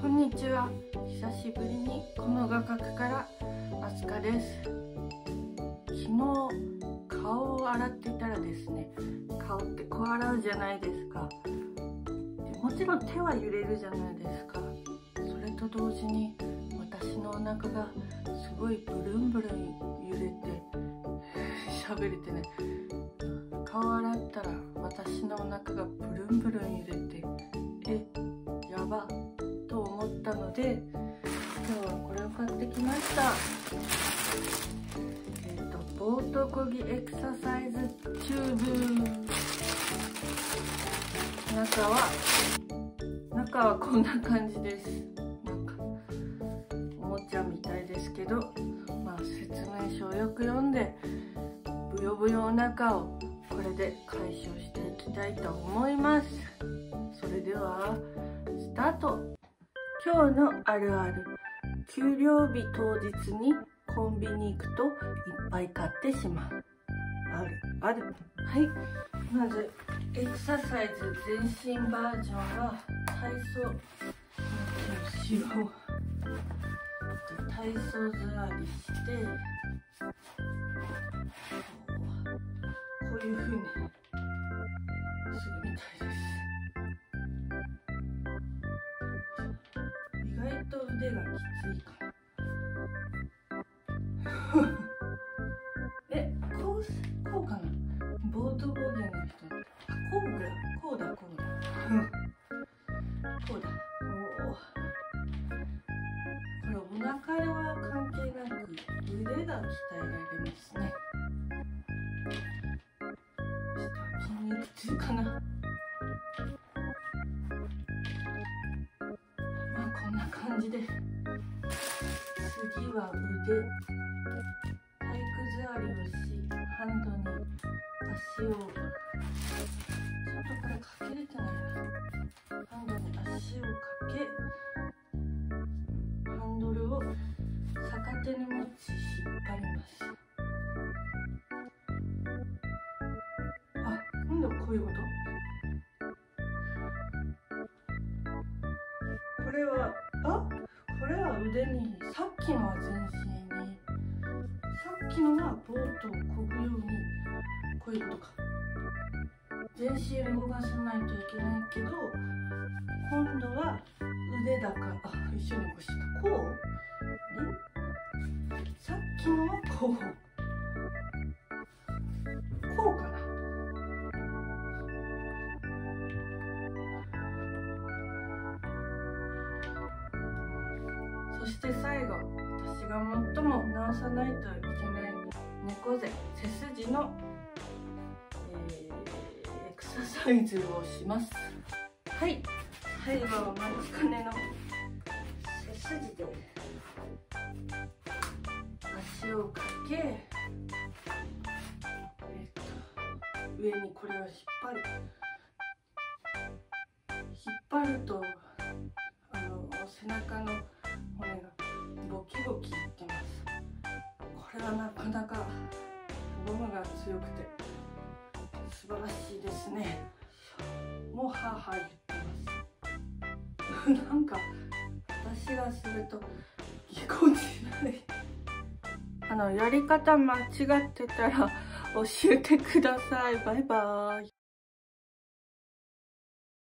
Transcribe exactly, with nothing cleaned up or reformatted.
こんにちは。久しぶりにこの画角からあすかです。昨日顔を洗っていたらですね、顔ってこう洗うじゃないですか。でもちろん手は揺れるじゃないですか。それと同時に私のお腹がすごいブルンブルン揺れて喋れてね、顔洗ったら私のお腹がブルンブルン揺れて、えやばと思ったので、今日はこれを買ってきました。えっ、ー、とボートこぎエクササイズチューブ。中は中はこんな感じです。なんかおもちゃみたいですけど、まあ説明書をよく読んでブヨブヨお腹をこれで解消していきたいと思います。それではスタート。今日のあるある。給料日当日にコンビニ行くといっぱい買ってしまう。あるある。はい、まずエクササイズ全身バージョンは体操後ろ体操座りしてこういう風にするみたいです。意外と腕がきついかなえ、こう、こうかな。ボートボギーの人って、あ、こうだ、こうだ、こうだこうだ。おお、これお腹は関係なく腕が鍛えられますね。筋肉痛かな。まあこんな感じで、次は腕。体育座りをし、ハンドに足をちゃんとこれかけれてないな。ハンドに足をかけ、ハンドルを逆手に持ち引っ張ります。あ、今度はこういうこと。これは、あ、これは腕に、さっきのは全身に、さっきのはボートを漕ぐように、こういうことか。全身動かさないといけないけど、今度は腕だから、あ、一緒にこうした。こう？え？さっきのはこう。こうかな。そして最後、私が最も直さないといけない猫背、背筋の、えー、エクササイズをします。はい、最後は松金の背筋で足をかけ、えー、と上にこれを引っ張る。引っ張るとあの背中の骨がボキボキいってます。これはなかなかゴムが強くて素晴らしいですね。もうはーはー言ってますなんか私がするとぎこちない。あのやり方間違ってたら教えてください。バイバーイ。